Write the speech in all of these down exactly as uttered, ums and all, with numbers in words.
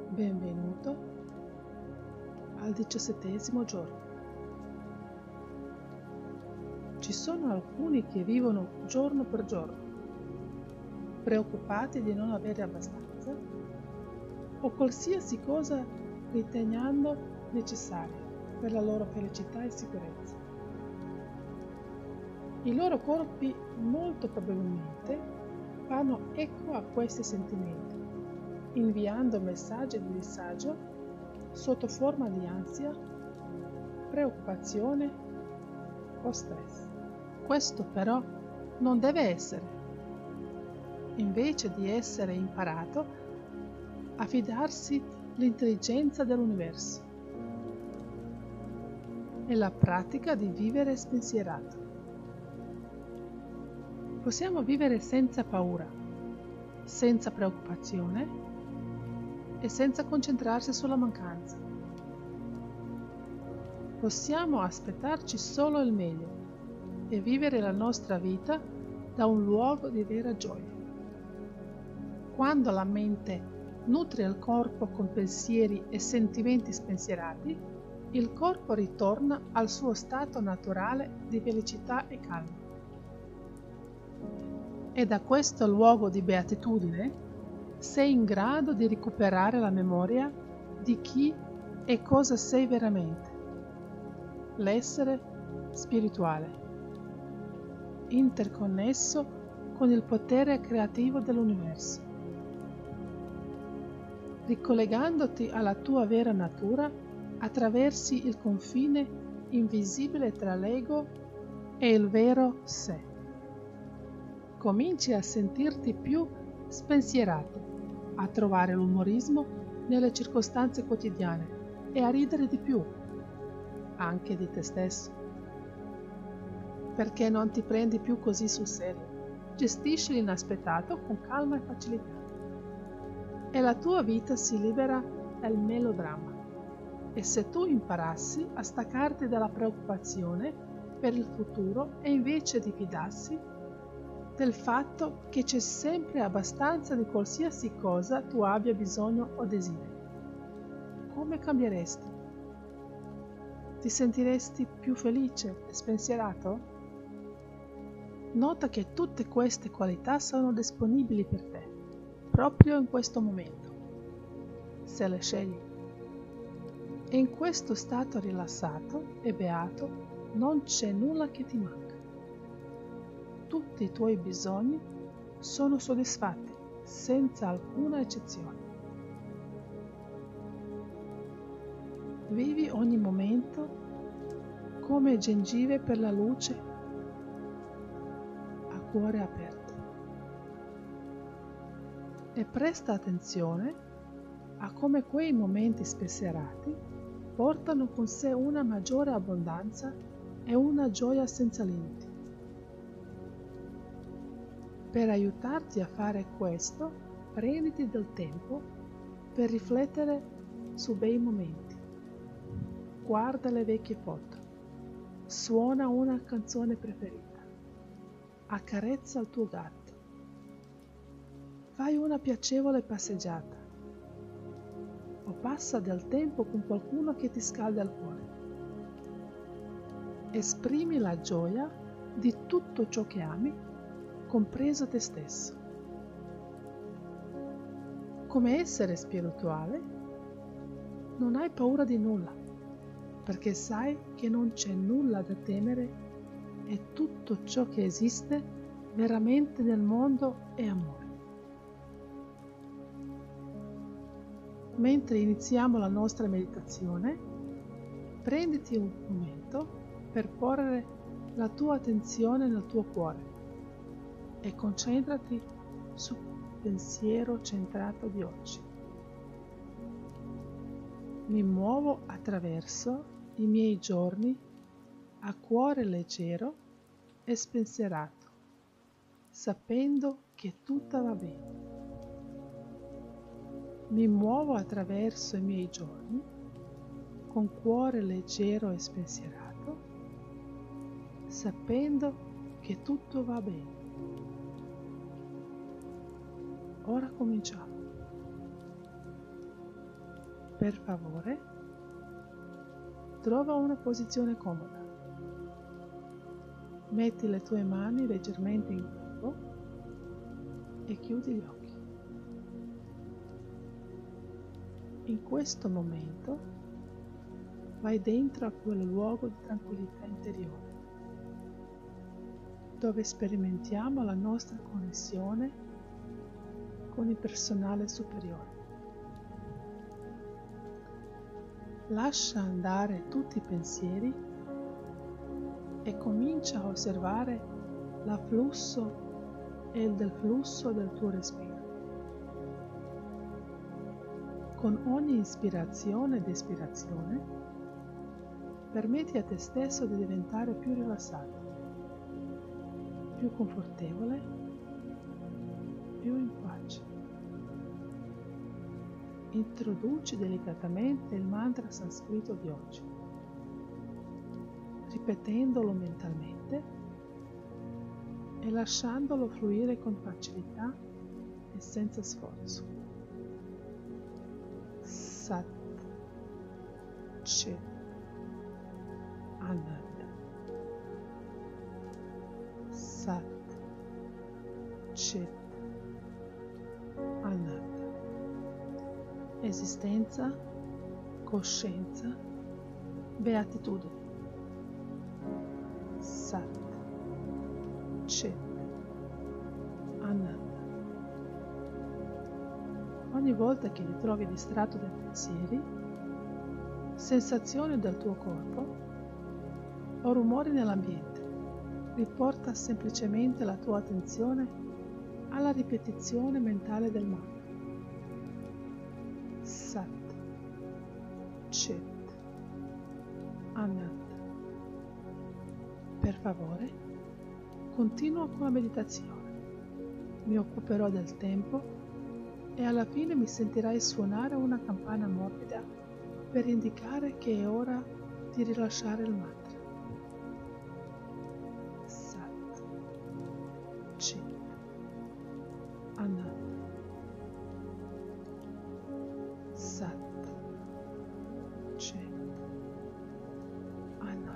Benvenuto al diciassettesimo giorno. Ci sono alcuni che vivono giorno per giorno, preoccupati di non avere abbastanza o qualsiasi cosa ritenendo necessaria per la loro felicità e sicurezza. I loro corpi molto probabilmente fanno eco a questi sentimenti, inviando messaggi di disagio sotto forma di ansia, preoccupazione o stress. Questo però non deve essere. Invece di essere imparato a fidarsi l'intelligenza dell'universo e la pratica di vivere spensierato. Possiamo vivere senza paura, senza preoccupazione e senza concentrarsi sulla mancanza. Possiamo aspettarci solo il meglio e vivere la nostra vita da un luogo di vera gioia. Quando la mente nutre il corpo con pensieri e sentimenti spensierati, il corpo ritorna al suo stato naturale di felicità e calma. E da questo luogo di beatitudine sei in grado di recuperare la memoria di chi e cosa sei veramente, l'essere spirituale, interconnesso con il potere creativo dell'universo. Ricollegandoti alla tua vera natura attraverso il confine invisibile tra l'ego e il vero sé. Cominci a sentirti più spensierato, a trovare l'umorismo nelle circostanze quotidiane e a ridere di più, anche di te stesso. Perché non ti prendi più così sul serio, gestisci l'inaspettato con calma e facilità. E la tua vita si libera dal melodramma. E se tu imparassi a staccarti dalla preoccupazione per il futuro e invece di fidarsi del fatto che c'è sempre abbastanza di qualsiasi cosa tu abbia bisogno o desideri, come cambieresti? Ti sentiresti più felice e spensierato? Nota che tutte queste qualità sono disponibili per te, proprio in questo momento, se le scegli. E in questo stato rilassato e beato non c'è nulla che ti manca. Tutti i tuoi bisogni sono soddisfatti, senza alcuna eccezione. Vivi ogni momento come gengive per la luce a cuore aperto. E presta attenzione a come quei momenti spensierati portano con sé una maggiore abbondanza e una gioia senza limiti. Per aiutarti a fare questo, prenditi del tempo per riflettere su bei momenti. Guarda le vecchie foto, suona una canzone preferita, accarezza il tuo gatto, fai una piacevole passeggiata o passa del tempo con qualcuno che ti scalda il cuore. Esprimi la gioia di tutto ciò che ami, compreso te stesso. Come essere spirituale, non hai paura di nulla, perché sai che non c'è nulla da temere e tutto ciò che esiste veramente nel mondo è amore. Mentre iniziamo la nostra meditazione, prenditi un momento per porre la tua attenzione nel tuo cuore e concentrati sul pensiero centrato di oggi. Mi muovo attraverso i miei giorni a cuore leggero e spensierato, sapendo che tutto va bene. Mi muovo attraverso i miei giorni con cuore leggero e spensierato, sapendo che tutto va bene. Ora cominciamo. Per favore, trova una posizione comoda. Metti le tue mani leggermente in corpo e chiudi gli occhi. In questo momento vai dentro a quel luogo di tranquillità interiore, dove sperimentiamo la nostra connessione con il personale superiore. Lascia andare tutti i pensieri e comincia a osservare l'afflusso e il deflusso del tuo respiro. Con ogni ispirazione ed espirazione, permetti a te stesso di diventare più rilassato, più confortevole, più in pace. Introduci delicatamente il mantra sanscrito di oggi, ripetendolo mentalmente e lasciandolo fluire con facilità e senza sforzo. Sat Chit Ananda. Sat Chit Ananda. Esistenza, coscienza, beatitudine. Sat Chit Ananda. Ogni volta che ti trovi distratto dai pensieri, sensazioni del tuo corpo o rumori nell'ambiente, riporta semplicemente la tua attenzione alla ripetizione mentale del mantra. Sat Chit Ananda. Per favore, continua con la meditazione. Mi occuperò del tempo e alla fine mi sentirai suonare una campana morbida per indicare che è ora di rilasciare il mantra. Sat Chit Ananda. Sat Chit Ananda.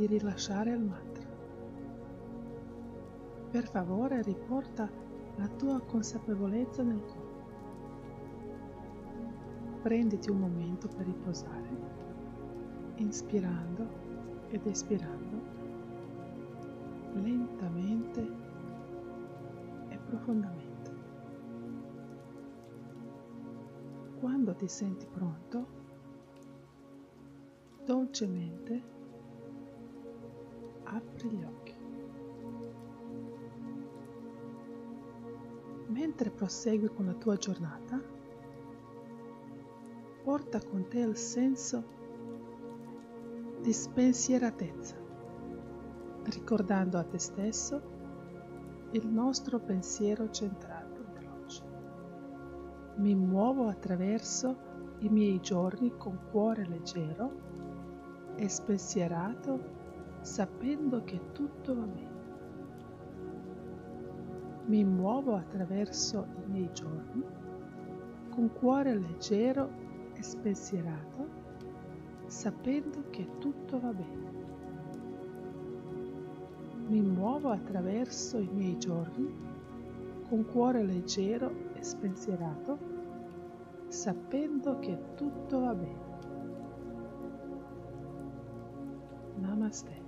di rilasciare il mantra. Per favore riporta la tua consapevolezza nel corpo. Prenditi un momento per riposare, inspirando ed espirando lentamente e profondamente. Quando ti senti pronto, dolcemente apri gli occhi. Mentre prosegui con la tua giornata, porta con te il senso di spensieratezza, ricordando a te stesso il nostro pensiero centrato nell'oggi. Mi muovo attraverso i miei giorni con cuore leggero e spensierato, sapendo che tutto va bene. Mi muovo attraverso i miei giorni con cuore leggero e spensierato, sapendo che tutto va bene. Mi muovo attraverso i miei giorni con cuore leggero e spensierato, sapendo che tutto va bene. Namaste.